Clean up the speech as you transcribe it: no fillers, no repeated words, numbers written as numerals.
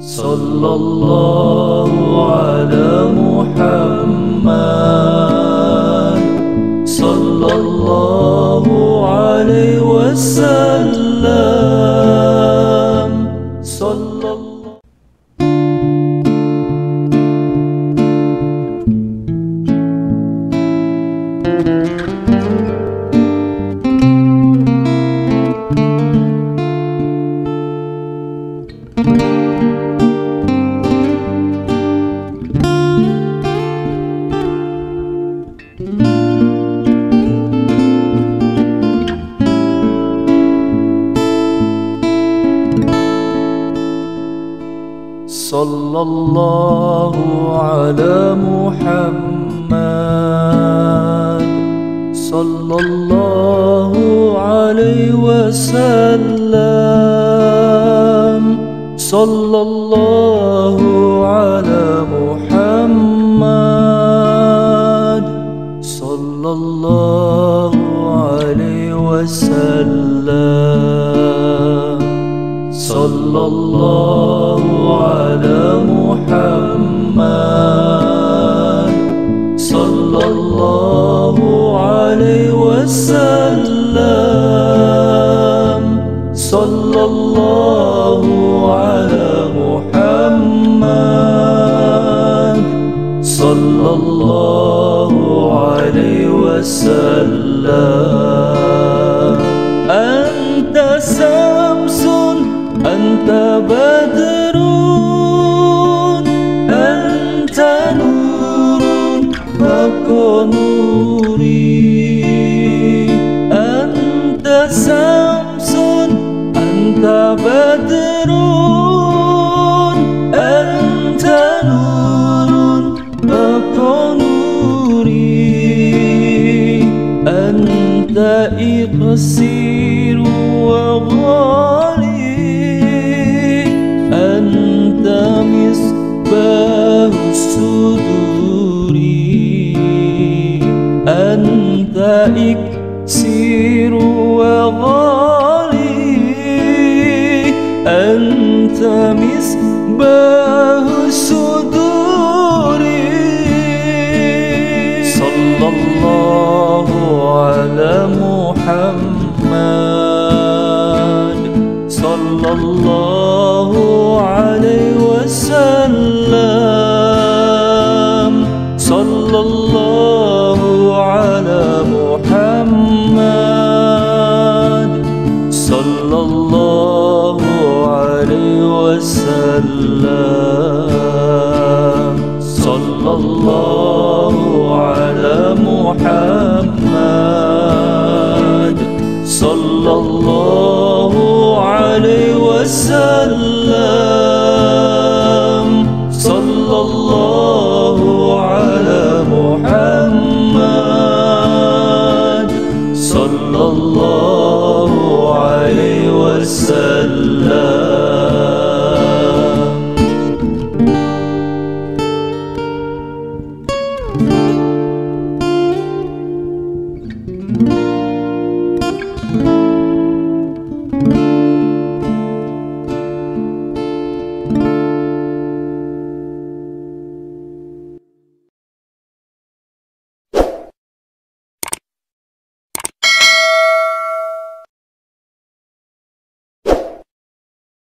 sallallahu ala Muhammad, sallallahu alaihi wasallam, sallallahu. Sallallahu ala Muhammad, sallallahu alaihi wasallam, sallallahu ala Muhammad, sallallahu alaihi wasallam, sallallahu ala Muhammad, sallallahu alaihi wasallam, sallallahu ala Muhammad, sallallahu alaihi wasallam. Anta samsun, anta badrun, anta nurun fawqa nuri. Anta samsun, anta badrun, anta nurun fawqa nuri. Anta iqsiru wa ghali, anta misbahu suduri. Anta iqsiru wa ghali, anta misbahu suduri. Sallallahu ala Muhammad, sallallahu alaihi wasallam, sallallahu ala Muhammad, sallallahu alaihi wasallam, sallallahu ala Muhammad, sallallahu alaihi wasallam.